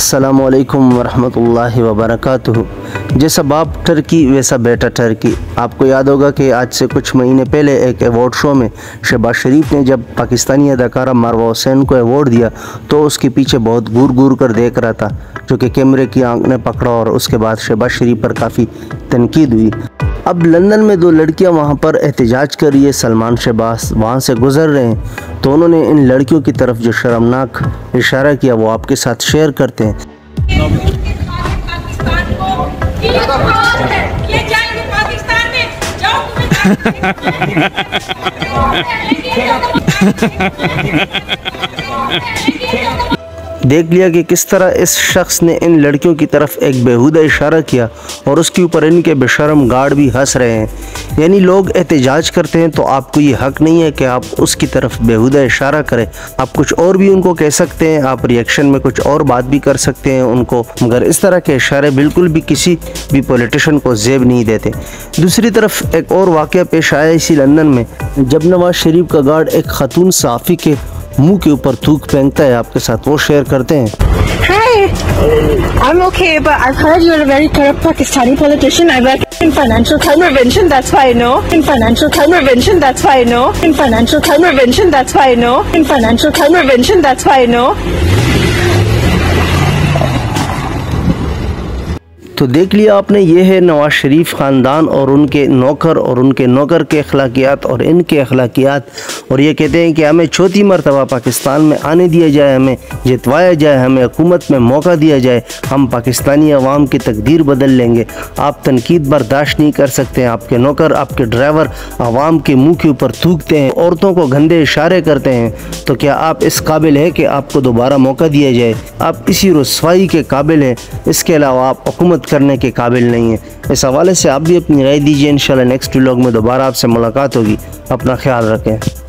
अस्सलामुअलैकुम वरहमतुल्लाहि वबरकातुहू। जैसा बाप टर्की वैसा बेटा टर्की। आपको याद होगा कि आज से कुछ महीने पहले एक अवार्ड शो में शहबाज शरीफ ने जब पाकिस्तानी अदाकारा मरवा हुसैन को अवार्ड दिया तो उसके पीछे बहुत घूर घूर कर देख रहा था, जो कि कैमरे की आंख ने पकड़ा और उसके बाद शहबाज शरीफ पर काफ़ी तनकीद हुई। अब लंदन में दो लड़कियां वहां पर एहतजाज कर रही है, सलमान शहबाज वहां से गुजर रहे हैं तो उन्होंने इन लड़कियों की तरफ जो शर्मनाक इशारा किया वो आपके साथ शेयर करते हैं। देख लिया कि किस तरह इस शख्स ने इन लड़कियों की तरफ एक बेहुदा इशारा किया और उसके ऊपर इनके बेशर्म गार्ड भी हंस रहे हैं। यानी लोग एहतजाज करते हैं तो आपको ये हक नहीं है कि आप उसकी तरफ बेहुदा इशारा करें। आप कुछ और भी उनको कह सकते हैं, आप रिएक्शन में कुछ और बात भी कर सकते हैं उनको, मगर इस तरह के इशारे बिल्कुल भी किसी भी पॉलिटिशियन को जेब नहीं देते। दूसरी तरफ एक और वाक़या पेश आया इसी लंदन में, जब नवाज शरीफ का गार्ड एक खातून सहाफ़ी के मुंह के ऊपर थूक फेंकता है, आपके साथ वो शेयर करते हैं। Hi, I'm okay, but I've heard you're a very corrupt Pakistani politician. I work in financial crime prevention, that's why I know. In financial crime prevention, that's why I know. In financial crime prevention, that's why I know. In financial crime prevention, that's why I know. तो देख लिया आपने, ये है नवाज शरीफ ख़ानदान और उनके नौकर के अखलाकियात और इनके अखलाकियात। और ये कहते हैं कि हमें चौथी मरतबा पाकिस्तान में आने दिया जाए, हमें जितवाया जाए, हमें हुकूमत में मौका दिया जाए, हम पाकिस्तानी अवाम की तकदीर बदल लेंगे। आप तनकीद बर्दाश्त नहीं कर सकते हैं, आपके नौकर आपके ड्राइवर अवाम के मुँह के ऊपर थूकते हैं, औरतों को गंदे इशारे करते हैं, तो क्या आप इस काबिल है कि आपको दोबारा मौका दिया जाए? आप इसी रुसवाई के काबिल हैं, इसके अलावा आप हुकूमत करने के काबिल नहीं है। इस हवाले से आप भी अपनी राय दीजिए। इंशाल्लाह नेक्स्ट व्लॉग में दोबारा आपसे मुलाकात होगी। अपना ख्याल रखें।